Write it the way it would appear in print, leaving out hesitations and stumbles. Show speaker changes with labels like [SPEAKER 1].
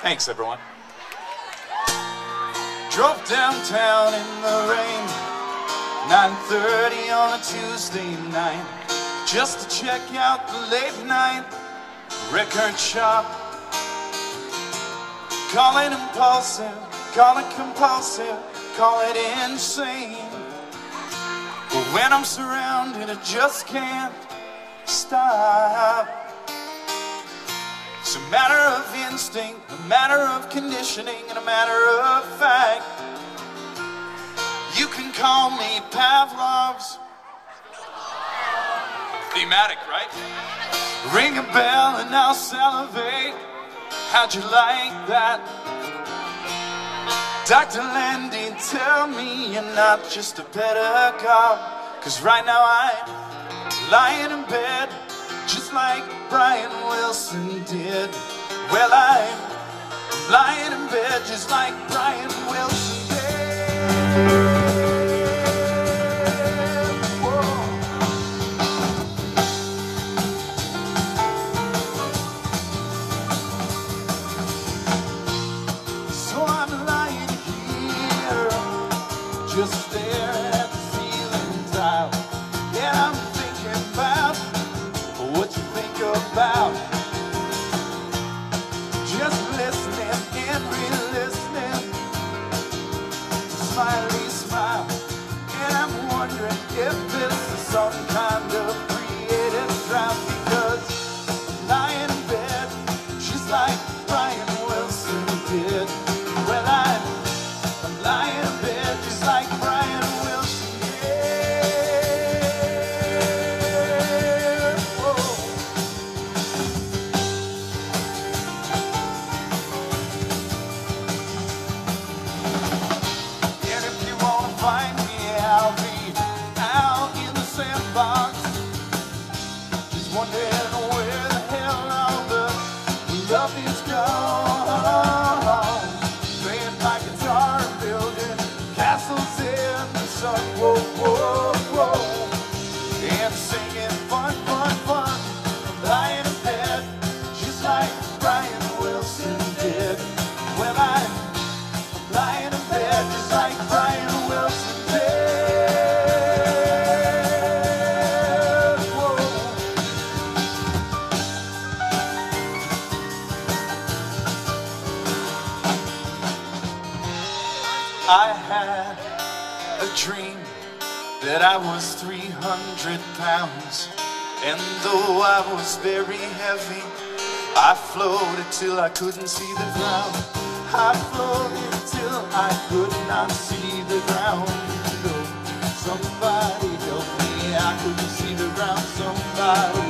[SPEAKER 1] Thanks, everyone. Drove downtown in the rain, 9:30 on a Tuesday night, just to check out the late night record shop. Call it impulsive, call it compulsive, call it insane. But when I'm surrounded, I just can't stop. It's a matter of instinct, a matter of conditioning, and a matter of fact. You can call me Pavlov's thematic, right? Ring a bell and I'll salivate. How'd you like that? Dr. Landy, tell me you're not just a pedagogue. 'Cause right now I'm lying in bed, just like Brian Wilson did. Well, I'm lying in bed just like Brian Wilson did. So I'm lying here, just staring at the ceiling tile, and I'm thinking about what you think about. Just listening and re-listening to Smiley smile. And I'm wondering if this is some kind of creative drought, because I'm lying in bed just like Brian Wilson did. Well, I'm lying in bed just like Brian Wilson did. Whoa. And if you wanna find me, I'll be out in the sandbox, just wondering where the hell all the love is gone. Playing my guitar and building castles in the sun. Whoa, whoa, whoa. And singing fun, fun, fun. I'm lying in bed just like Brian Wilson did. Well, I'm lying in bed just like Brian Wilson did. Whoa. I had a dream that I was 300 pounds, and though I was very heavy, I floated till I couldn't see the ground. I floated till I could not see the ground. No, somebody help me, I couldn't see the ground. Somebody